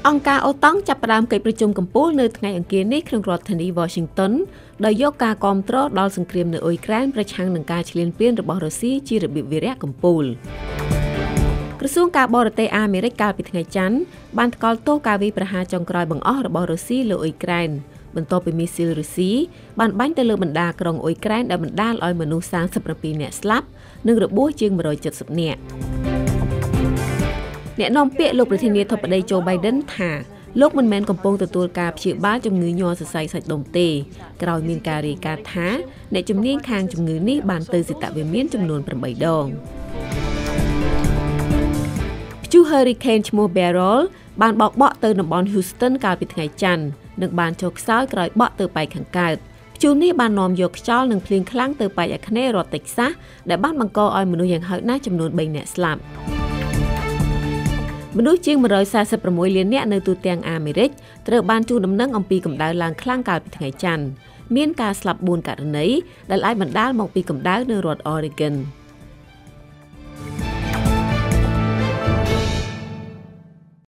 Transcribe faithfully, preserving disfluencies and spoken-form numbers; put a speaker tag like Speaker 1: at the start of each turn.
Speaker 1: អង្គការអូតង់ចាប់ផ្ដើមកិច្ចប្រជុំកំពូលនៅថ្ងៃអង្គារនេះក្នុងរដ្ឋធានី Washington ដោយយកការគាំទ្រដល់សង្គ្រាមនៅអ៊ុយក្រែនប្រឆាំងនឹងការឈ្លានពានរបស់រុស្ស៊ីជារបៀបវារៈកំពូលក្រសួងការបរទេសអាមេរិកកាលពីថ្ងៃច័ន្ទបានថ្កោលទោសការវាយប្រហារចុងក្រោយបង្អស់របស់រុស្ស៊ីលើអ៊ុយក្រែនបន្ទាប់ពីមីស៊ីលរុស្ស៊ីបានបាញ់ទៅលើបណ្ដាក្រុងអ៊ុយក្រែនដែលបណ្ដាលឲ្យមនុស្សសាមសិប៧នាក់ស្លាប់និងរបួសជាងមួយរយ칠십នាក់អ្នកនាំពាក្យលោកប្រធានាធិបតី Joe Biden ថាលោកមិនមែនកំពុងទទួលការព្យាបាលជំងឺញ័រសរសៃសាច់ដុំទេក្រោយមានការរាយការណ៍ថាអ្នកជំនាញខាងជំងឺនេះបានទៅសេតវិមានចំនួនប្រាំបីដងព្យុះ Hurricane ឈ្មោះ Beryl បានបោកបក់ទៅតំបន់ Houston កាលពីថ្ងៃច័ន្ទនិងបានចុះខ្សោយក្រោយបក់ទៅប៉ែកខាងកើតព្យុះនេះបាននាំយកខ្យល់និងភ្លៀងខ្លាំងទៅប៉ែកអាគ្នេយ៍រដ្ឋ Texas ដែលបានបង្កឲ្យមនុស្សយ៉ាងហោចណាស់ចំនួនបីនាក់ស្លាប់មនុស្សជាងមួយរយសែសិបប្រាំមួយលាននាក់នៅទូទាំងអាមេរិកត្រូវបានជួលដំណឹងអំពីកម្ដៅឡើងខ្លាំងកាលពីថ្ងៃច័ន្ទមានការស្លាប់បួនករណីដែលអាចបណ្ដាលមកពីកម្ដៅនៅរដ្ឋ Oregon